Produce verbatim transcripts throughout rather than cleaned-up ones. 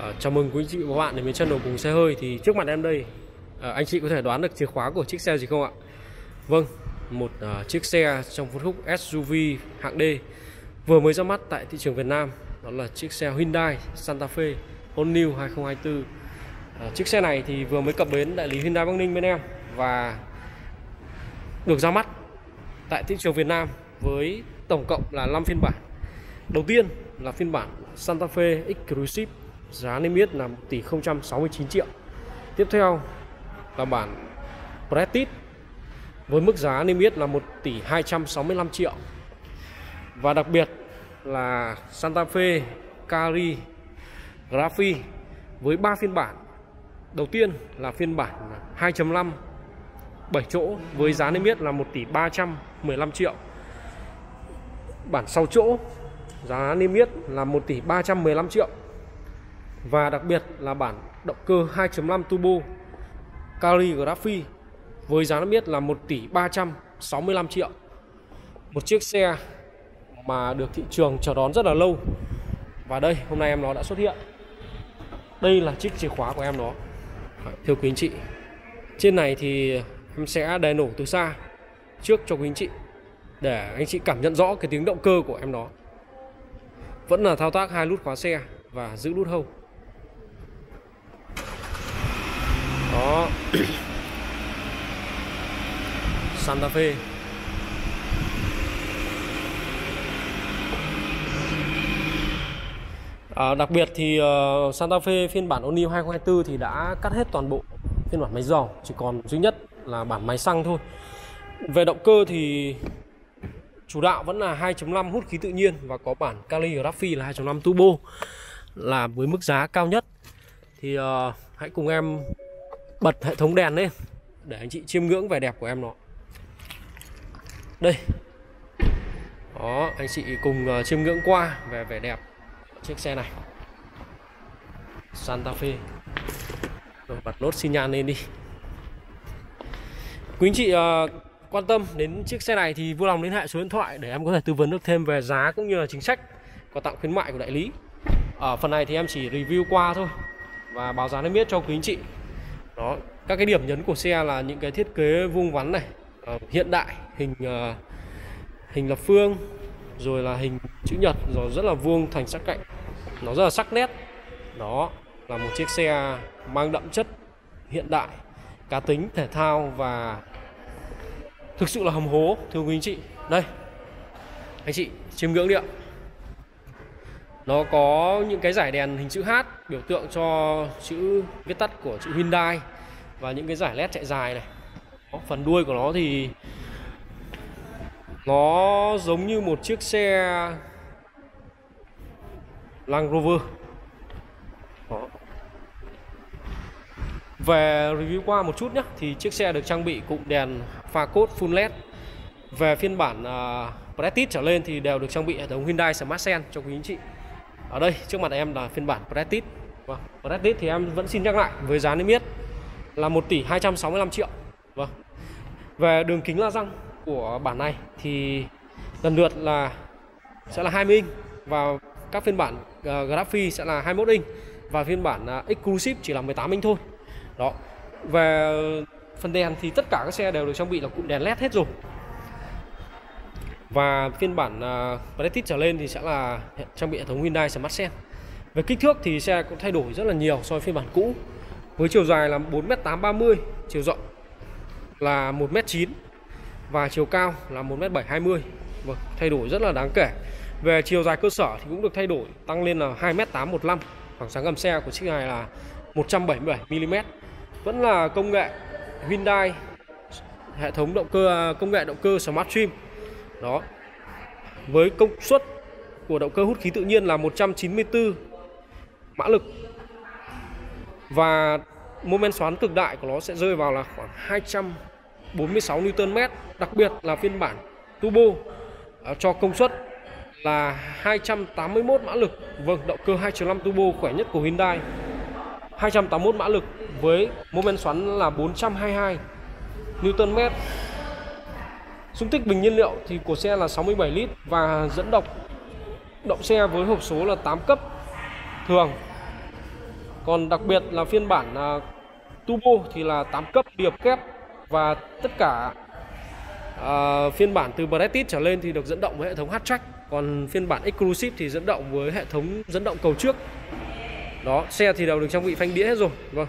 À, chào mừng quý anh chị và các bạn đến với channel Cùng Xe Hơi. Thì trước mặt em đây, à, anh chị có thể đoán được chìa khóa của chiếc xe gì không ạ? Vâng, một uh, chiếc xe trong phân khúc ét u vê hạng D vừa mới ra mắt tại thị trường Việt Nam. Đó là chiếc xe Hyundai Santa Fe All New hai không hai tư. À, chiếc xe này thì vừa mới cập bến đại lý Hyundai Bắc Ninh bên em và được ra mắt tại thị trường Việt Nam với tổng cộng là năm phiên bản. Đầu tiên là phiên bản Santa Fe Exclusive, giá niêm yết là một tỷ không trăm sáu mươi chín triệu. Tiếp theo là bản Prestige với mức giá niêm yết là một tỷ hai trăm sáu mươi lăm triệu. Và đặc biệt là Santa Fe Calligraphy với ba phiên bản. Đầu tiên là phiên bản hai chấm năm bảy chỗ với giá niêm yết là một tỷ ba trăm mười lăm triệu. Bản sáu chỗ giá niêm yết là một tỷ ba trăm mười lăm triệu. Và đặc biệt là bản động cơ hai chấm năm turbo Calligraphy với giá niêm yết là một tỷ ba trăm sáu mươi lăm triệu. Một chiếc xe mà được thị trường chờ đón rất là lâu. Và đây, hôm nay em nó đã xuất hiện. Đây là chiếc chìa khóa của em nó. Thưa quý anh chị, trên này thì em sẽ đè nổ từ xa trước cho quý anh chị để anh chị cảm nhận rõ cái tiếng động cơ của em nó. Vẫn là thao tác hai nút khóa xe và giữ nút hâu. Đó. Santa Fe. À, đặc biệt thì uh, Santa Fe phiên bản All New hai không hai tư thì đã cắt hết toàn bộ phiên bản máy dầu, chỉ còn duy nhất là bản máy xăng thôi. Về động cơ thì chủ đạo vẫn là hai chấm năm hút khí tự nhiên và có bản Calligraphy là hai chấm năm turbo là với mức giá cao nhất. Thì uh, hãy cùng em bật hệ thống đèn lên để anh chị chiêm ngưỡng vẻ đẹp của em nó. Đây. Đó, anh chị cùng uh, chiêm ngưỡng qua về vẻ đẹp chiếc xe này. Santa Fe. Rồi bật nốt xi nhan lên đi. Quý anh chị uh, quan tâm đến chiếc xe này thì vui lòng liên hệ số điện thoại để em có thể tư vấn được thêm về giá cũng như là chính sách quà tặng khuyến mại của đại lý. Ở phần này thì em chỉ review qua thôi và báo giá niêm yết cho quý anh chị. Đó, các cái điểm nhấn của xe là những cái thiết kế vuông vắn này, uh, hiện đại, hình uh, hình lập phương, rồi là hình chữ nhật, rồi rất là vuông thành sắc cạnh, nó rất là sắc nét. Đó là một chiếc xe mang đậm chất hiện đại, cá tính, thể thao và thực sự là hầm hố, thưa quý anh chị. Đây, anh chị chiêm ngưỡng đi ạ. Nó có những cái dải đèn hình chữ H biểu tượng cho chữ viết tắt của chữ Hyundai và những cái dải led chạy dài này. Đó, phần đuôi của nó thì nó giống như một chiếc xe Land Rover. Đó. Về review qua một chút nhé, thì chiếc xe được trang bị cụm đèn pha cốt full led. Về phiên bản uh, Prestige trở lên thì đều được trang bị hệ thống Hyundai Smart Sense cho quý anh chị. Ở đây trước mặt em là phiên bản Prestige. Vâng, Prestige thì em vẫn xin nhắc lại với giá niêm yết là một tỷ hai trăm sáu mươi lăm triệu. Vâng. Về đường kính la răng của bản này thì lần lượt là sẽ là hai mươi inch và các phiên bản uh, Graphy sẽ là hai mươi mốt inch và phiên bản uh, Exclusive chỉ là mười tám inch thôi. Đó. Về phần đèn thì tất cả các xe đều được trang bị là cụm đèn led hết rồi. Và phiên bản uh, Prestige trở lên thì sẽ là trang bị hệ thống Hyundai Smart Sense. Về kích thước thì xe cũng thay đổi rất là nhiều so với phiên bản cũ. Với chiều dài là bốn mét tám ba mươi, chiều rộng là một mét chín và chiều cao là một mét bảy hai mươi. Vâng, thay đổi rất là đáng kể. Về chiều dài cơ sở thì cũng được thay đổi, tăng lên là hai mét tám một lăm. Khoảng sáng gầm xe của chiếc này là một trăm bảy mươi bảy mi li mét. Vẫn là công nghệ Hyundai, hệ thống động cơ công nghệ động cơ Smart Trim. Đó. Với công suất của động cơ hút khí tự nhiên là một trăm chín mươi tư mã lực. Và mô men xoắn cực đại của nó sẽ rơi vào là khoảng hai trăm bốn mươi sáu Newton mét. Đặc biệt là phiên bản turbo cho công suất là hai trăm tám mươi mốt mã lực. Vâng, động cơ hai chấm năm turbo khỏe nhất của Hyundai, hai trăm tám mươi mốt mã lực với mô men xoắn là bốn trăm hai mươi hai Newton mét. Dung tích bình nhiên liệu thì của xe là sáu mươi bảy lít và dẫn động động xe với hộp số là tám cấp thường. Còn đặc biệt là phiên bản uh, Turbo thì là tám cấp điệp kép, và tất cả uh, phiên bản từ Prestige trở lên thì được dẫn động với hệ thống H-Track. Còn phiên bản Exclusive thì dẫn động với hệ thống dẫn động cầu trước. Đó, xe thì đều được trang bị phanh đĩa hết rồi. Vâng.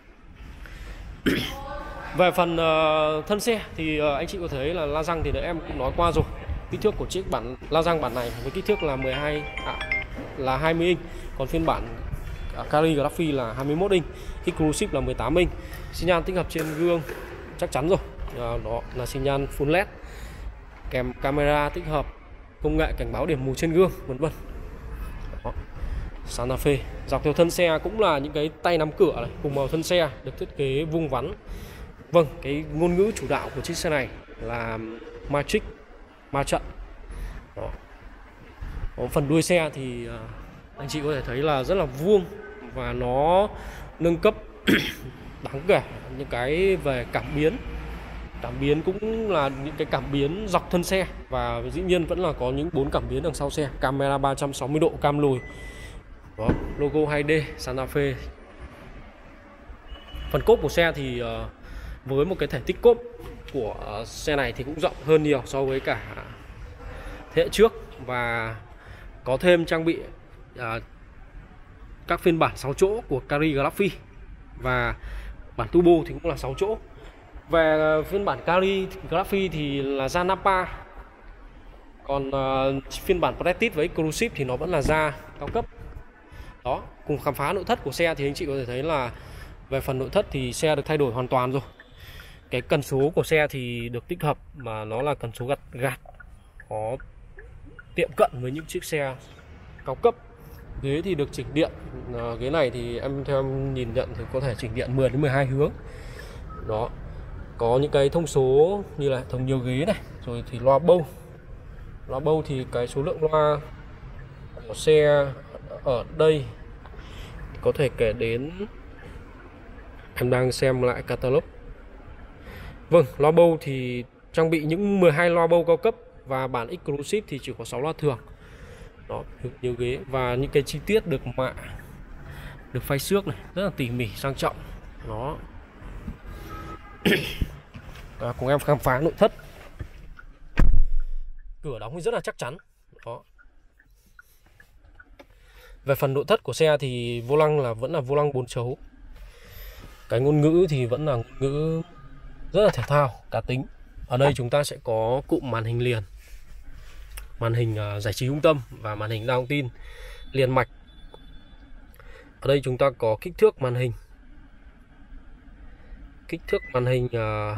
Về phần uh, thân xe thì uh, anh chị có thấy là la răng thì em cũng nói qua rồi. Kích thước của chiếc bản la răng bản này với kích thước là mười hai à, là hai mươi inch, còn phiên bản uh, Caligraphy là hai mươi mốt inch, Exclusive là mười tám inch. Xi nhan tích hợp trên gương chắc chắn rồi. Uh, đó là xi nhan full led, kèm camera tích hợp, công nghệ cảnh báo điểm mù trên gương, vân vân. Santa Fe. Dọc theo thân xe cũng là những cái tay nắm cửa này, cùng màu thân xe, được thiết kế vuông vắn. Vâng, cái ngôn ngữ chủ đạo của chiếc xe này là Matrix, ma trận. Đó. Ở phần đuôi xe thì anh chị có thể thấy là rất là vuông, và nó nâng cấp đáng kể những cái về cảm biến. Cảm biến cũng là những cái cảm biến dọc thân xe, và dĩ nhiên vẫn là có những bốn cảm biến đằng sau xe, camera ba trăm sáu mươi độ, cam lùi. Đó, logo hai D Santa Fe. Phần cốp của xe thì uh, với một cái thể tích cốp của uh, xe này thì cũng rộng hơn nhiều so với cả thế hệ trước, và có thêm trang bị uh, các phiên bản sáu chỗ của Caligraphy, và bản Turbo thì cũng là sáu chỗ. Về uh, phiên bản Caligraphy thì là da Nappa, còn uh, phiên bản Prestige với Exclusive thì nó vẫn là da cao cấp. Đó, cùng khám phá nội thất của xe thì anh chị có thể thấy là về phần nội thất thì xe được thay đổi hoàn toàn rồi. Cái cần số của xe thì được tích hợp mà nó là cần số gạt gạt, có tiệm cận với những chiếc xe cao cấp. Ghế thì được chỉnh điện. À, ghế này thì em theo em nhìn nhận thì có thể chỉnh điện mười đến mười hai hướng. Đó. Có những cái thông số như là hệ thống nhiều ghế này, rồi thì loa bâu. Loa bâu thì cái số lượng loa của xe ở đây có thể kể đến, em đang xem lại catalog. Vâng, loa bâu thì trang bị những mười hai loa bâu cao cấp, và bản Exclusive thì chỉ có sáu loa thường. Đó, nhiều ghế và những cái chi tiết được mạ, được phay xước này, rất là tỉ mỉ sang trọng. Đó. À, cùng em khám phá nội thất. Cửa đóng rất là chắc chắn. Đó. Về phần nội thất của xe thì vô lăng là vẫn là vô lăng bốn chấu. Cái ngôn ngữ thì vẫn là ngôn ngữ rất là thể thao, cá tính. Ở đây chúng ta sẽ có cụm màn hình liền, màn hình uh, giải trí trung tâm và màn hình đa thông tin liền mạch. Ở đây chúng ta có kích thước màn hình. Kích thước màn hình uh,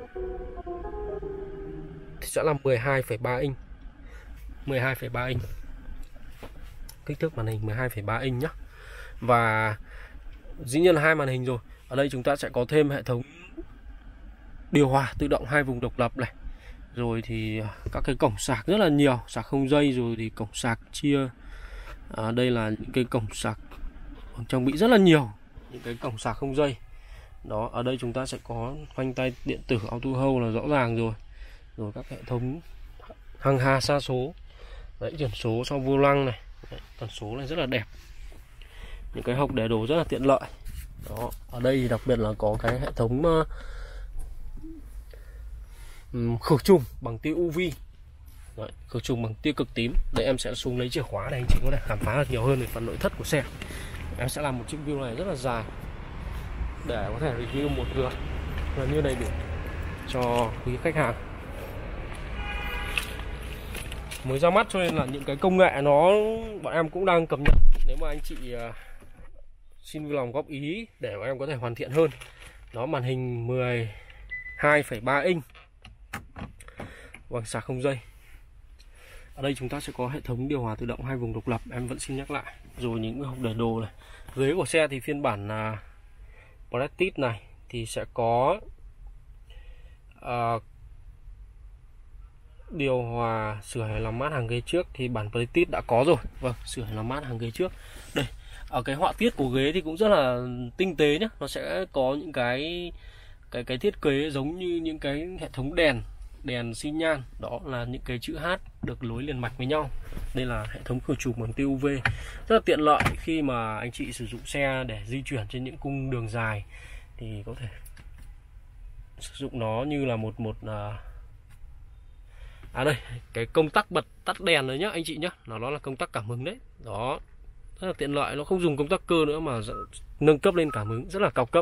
thì sẽ là mười hai phẩy ba inch. mười hai phẩy ba inch. Kích thước màn hình mười hai phẩy ba inch nhá. Và dĩ nhiên là hai màn hình rồi. Ở đây chúng ta sẽ có thêm hệ thống điều hòa tự động hai vùng độc lập này. Rồi thì các cái cổng sạc rất là nhiều, sạc không dây, rồi thì cổng sạc chia. À, đây là những cái cổng sạc trang bị rất là nhiều, những cái cổng sạc không dây. Đó, ở đây chúng ta sẽ có phanh tay điện tử auto hold là rõ ràng rồi. Rồi các hệ thống hằng hà sa số. Đấy, chuyển số sau vô lăng này. Đấy, tần số này rất là đẹp. Những cái hộc để đồ rất là tiện lợi. Đó, ở đây thì đặc biệt là có cái hệ thống uh, khử trùng bằng tia u vê. Đấy, khử trùng bằng tia cực tím. Đây em sẽ xuống lấy chìa khóa để anh chị có thể khám phá được nhiều hơn về phần nội thất của xe. Em sẽ làm một chiếc view này rất là dài để có thể review một lượt gần như đầy đủ cho quý khách hàng. Mới ra mắt cho nên là những cái công nghệ nó bọn em cũng đang cập nhật. Nếu mà anh chị uh, xin vui lòng góp ý để bọn em có thể hoàn thiện hơn. Đó, màn hình mười hai phẩy ba inch bằng sạc không dây. Ở đây chúng ta sẽ có hệ thống điều hòa tự động hai vùng độc lập, em vẫn xin nhắc lại. Rồi những hộc để đồ này. Ghế của xe thì phiên bản uh, Prestige này thì sẽ có uh, điều hòa sửa hay làm mát hàng ghế trước, thì bản Prestige đã có rồi. Vâng, sửa hay làm mát hàng ghế trước. Đây, ở cái họa tiết của ghế thì cũng rất là tinh tế nhé. Nó sẽ có những cái cái cái thiết kế giống như những cái hệ thống đèn đèn xi nhan, đó là những cái chữ H được nối liền mạch với nhau. Đây là hệ thống khử trùng bằng tia u vê, rất là tiện lợi khi mà anh chị sử dụng xe để di chuyển trên những cung đường dài thì có thể sử dụng nó như là một một à đây, cái công tắc bật tắt đèn đấy nhá anh chị nhá, nó nó là công tắc cảm ứng đấy. Đó, rất là tiện lợi, nó không dùng công tắc cơ nữa mà nâng cấp lên cảm ứng, rất là cao cấp.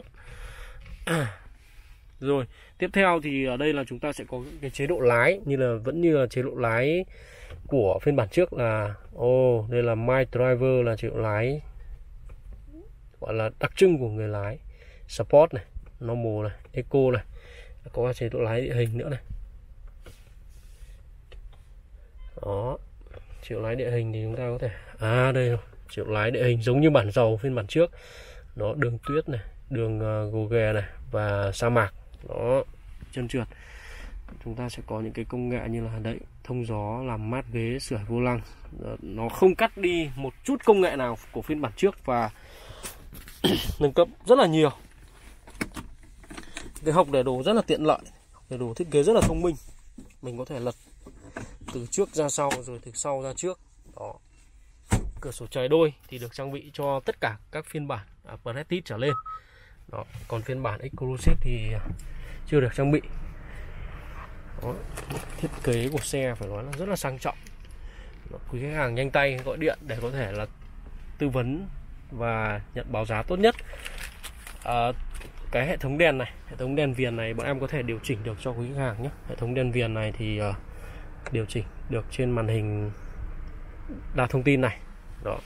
Rồi, tiếp theo thì ở đây là chúng ta sẽ có cái chế độ lái, như là vẫn như là chế độ lái của phiên bản trước là ô oh, đây là My Driver, là chế độ lái gọi là đặc trưng của người lái. Sport này, Normal này, Eco này, có chế độ lái địa hình nữa này. Đó, chế độ lái địa hình thì chúng ta có thể à đây rồi, chế độ lái địa hình giống như bản dầu phiên bản trước. Đó, đường tuyết này, đường uh, gồ ghề này và sa mạc. Đó, trơn trượt. Chúng ta sẽ có những cái công nghệ như là đấy, thông gió, làm mát ghế, sưởi vô lăng. Nó không cắt đi một chút công nghệ nào của phiên bản trước và nâng cấp rất là nhiều. Cái hộc để đồ rất là tiện lợi, để đồ thiết kế rất là thông minh. Mình có thể lật từ trước ra sau rồi từ sau ra trước. Đó, cửa sổ trời đôi thì được trang bị cho tất cả các phiên bản à, Prestige trở lên. Đó, còn phiên bản Exclusive thì chưa được trang bị. Đó, thiết kế của xe phải nói là rất là sang trọng. Đó, quý khách hàng nhanh tay gọi điện để có thể là tư vấn và nhận báo giá tốt nhất. À, cái hệ thống đèn này, hệ thống đèn viền này bọn em có thể điều chỉnh được cho quý khách hàng nhé. Hệ thống đèn viền này thì uh, điều chỉnh được trên màn hình đa thông tin này. Đó.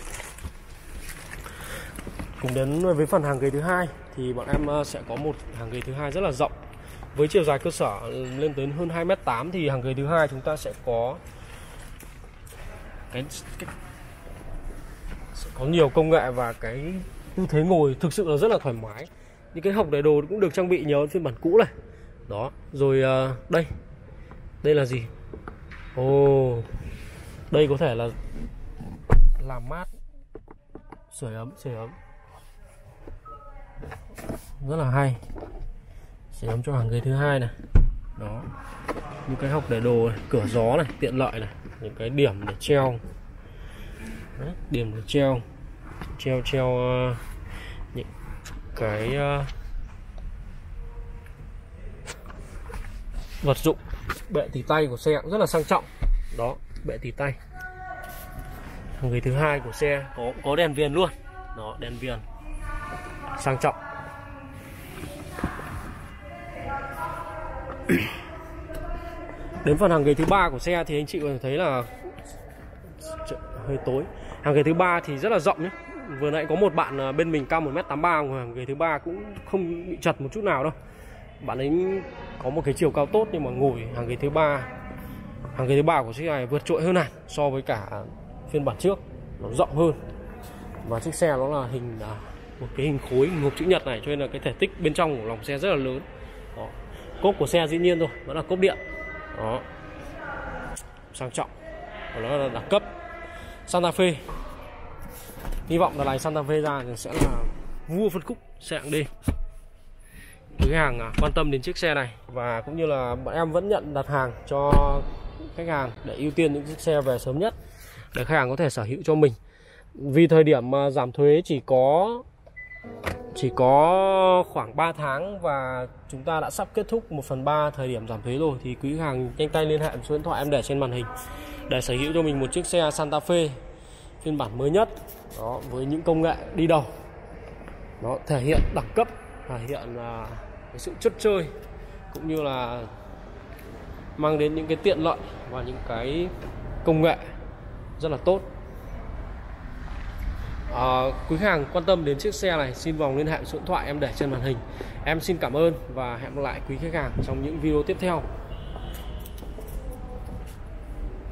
Cùng đến với phần hàng ghế thứ hai thì bọn em sẽ có một hàng ghế thứ hai rất là rộng. Với chiều dài cơ sở lên tới hơn hai mét tám thì hàng ghế thứ hai chúng ta sẽ có cái, cái sẽ có nhiều công nghệ và cái tư thế ngồi thực sự là rất là thoải mái. Những cái hộc để đồ cũng được trang bị nhiều hơn phiên bản cũ này. Đó, rồi uh, đây. Đây là gì? Ồ, oh, đây có thể là làm mát, sưởi ấm, sưởi ấm. Rất là hay. Sưởi ấm cho hàng ghế thứ hai này. Đó. Những cái hộc để đồ này, cửa gió này, tiện lợi này, những cái điểm để treo. Đấy, điểm để treo. Treo treo uh, những cái uh, vật dụng. Bệ tì tay của xe cũng rất là sang trọng. Đó, bệ tì tay. Hàng ghế thứ hai của xe có có đèn viền luôn. Đó, đèn viền sang trọng. Đến phần hàng ghế thứ ba của xe thì anh chị có thể thấy là hơi tối. Hàng ghế thứ ba thì rất là rộng nhé. Vừa nãy có một bạn bên mình cao một mét tám mươi ba, hàng ghế thứ ba cũng không bị chật một chút nào đâu. Bạn ấy có một cái chiều cao tốt nhưng mà ngồi hàng ghế thứ ba, hàng ghế thứ ba của chiếc này vượt trội hơn hẳn so với cả phiên bản trước, nó rộng hơn. Và chiếc xe nó là hình là một cái hình khối, hình hộp chữ nhật này, cho nên là cái thể tích bên trong của lòng xe rất là lớn. Đó. Cốp của xe dĩ nhiên rồi, vẫn là cốp điện. Đó, sang trọng và nó là đẳng cấp. Santa Fe, hy vọng là này Santa Fe ra thì sẽ là vua phân khúc xe hạng D. Quý khách hàng quan tâm đến chiếc xe này và cũng như là bọn em vẫn nhận đặt hàng cho khách hàng để ưu tiên những chiếc xe về sớm nhất để khách hàng có thể sở hữu cho mình. Vì thời điểm mà giảm thuế chỉ có chỉ có khoảng ba tháng và chúng ta đã sắp kết thúc một phần ba thời điểm giảm thuế rồi, thì quý khách hàng nhanh tay liên hệ số điện thoại em để trên màn hình để sở hữu cho mình một chiếc xe Santa Fe phiên bản mới nhất. Đó, với những công nghệ đi đầu, nó thể hiện đẳng cấp, thể hiện là cái sự chất chơi cũng như là mang đến những cái tiện lợi và những cái công nghệ rất là tốt. À, quý khách hàng quan tâm đến chiếc xe này xin vòng liên hệ số điện thoại em để trên màn hình. Em xin cảm ơn và hẹn gặp lại quý khách hàng trong những video tiếp theo.